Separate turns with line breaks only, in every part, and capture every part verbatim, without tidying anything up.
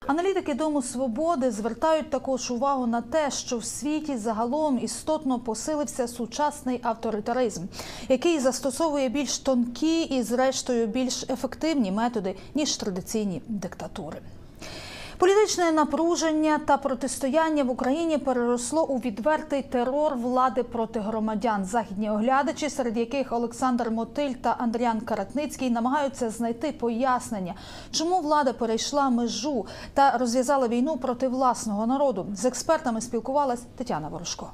Аналітики Дому Свободи звертають також увагу на те, що в світі загалом істотно посилився сучасний авторитаризм, який застосовує більш тонкі і, зрештою, більш ефективні методи, ніж традиційні диктатури. Політичне напруження та протистояння в Україні переросло у відвертий терор влади проти громадян. Західні оглядачі, серед яких Олександр Мотиль та Андріан Каратницький, намагаються знайти пояснення, чому влада перейшла межу та розв'язала війну проти власного народу. З експертами спілкувалась Тетяна Ворожко.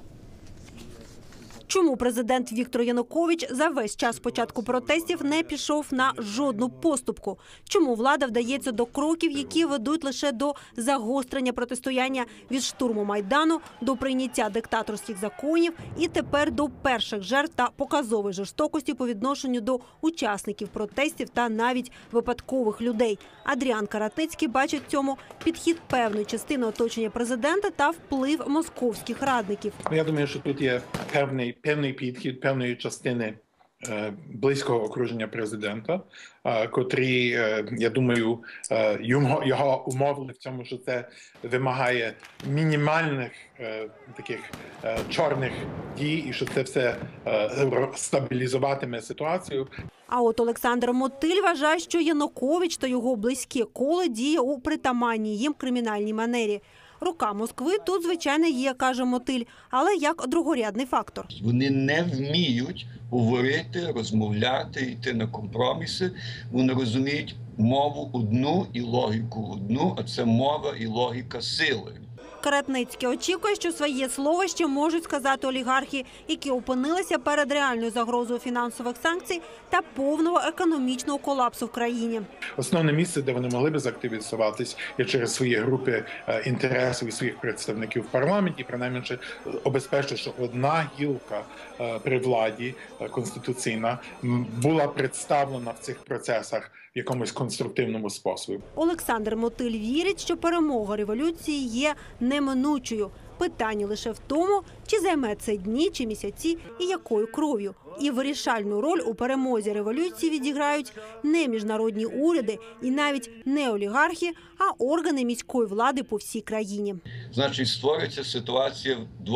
Чому президент Віктор Янукович за весь час початку протестів не пішов на жодну поступку? Чому влада вдається до кроків, які ведуть лише до загострення протистояння від штурму Майдану до прийняття диктаторських законів і тепер до перших жертв та показової жорстокості по відношенню до учасників протестів та навіть випадкових людей? Андріан Каратницький бачить в цьому підхід певної частини оточення президента та вплив московських радників.
Я думаю, що тут є певний певний підхід певної частини е, близького окруження президента, е, котрі, е, я думаю, е, його, його умовили в цьому, що це вимагає мінімальних е, таких е, чорних дій і що це все е, стабілізуватиме ситуацію.
А от Олександр Мотиль вважає, що Янукович та його близьке коло діє у притаманній їм кримінальній манері. Рука Москви тут, звичайно, є, каже Мотиль, але як другорядний фактор.
Вони не вміють говорити, розмовляти, йти на компроміси. Вони розуміють мову одну і логіку одну, а це мова і логіка сили.
Каратницький очікує, що своє слово ще можуть сказати олігархи, які опинилися перед реальною загрозою фінансових санкцій та повного економічного колапсу в країні.
Основне місце, де вони могли б заактивізуватись, є через свої групи інтересів і своїх представників в парламенті, принаймні обезпечити, що одна гілка при владі конституційна була представлена в цих процесах в якомусь конструктивному способі.
Олександр Мотиль вірить, що перемога революції є неминучою. Питання лише в тому, чи займе це дні чи місяці і якою кров'ю. І вирішальну роль у перемозі революції відіграють не міжнародні уряди і навіть не олігархи, а органи міської влади по всій країні.
Значить, створюється ситуація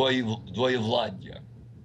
двоєвладдя.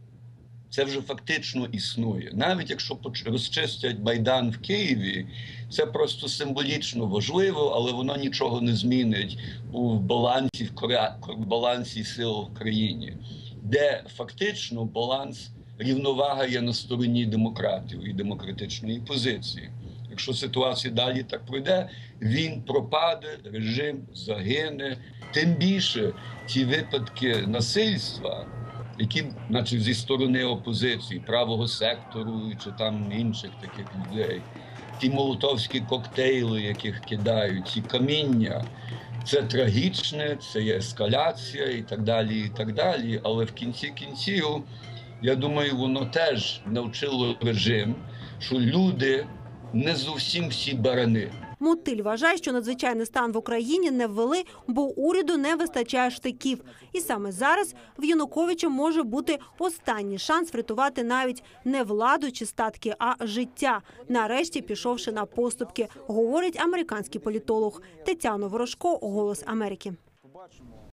Це вже фактично існує. Навіть якщо розчистять Майдан в Києві, це просто символічно важливо, але воно нічого не змінить у балансі, в балансі сил в країні, де фактично баланс, рівновага є на стороні демократів і демократичної позиції. Якщо ситуація далі так пройде, він пропаде, режим загине. Тим більше ті випадки насильства, які, значить, зі сторони опозиції, правого сектору чи там інших таких людей, ті молотовські коктейли, яких кидають, ті каміння, це трагічне, це є ескаляція і так далі, і так далі. Але в кінці кінців, я думаю, воно теж навчило режим, що люди не зовсім всі барани.
Мотиль вважає, що надзвичайний стан в Україні не ввели, бо уряду не вистачає штиків. І саме зараз в Януковича може бути останній шанс врятувати навіть не владу чи статки, а життя, нарешті пішовши на поступки, говорить американський політолог. Тетяна Ворожко, «Голос Америки».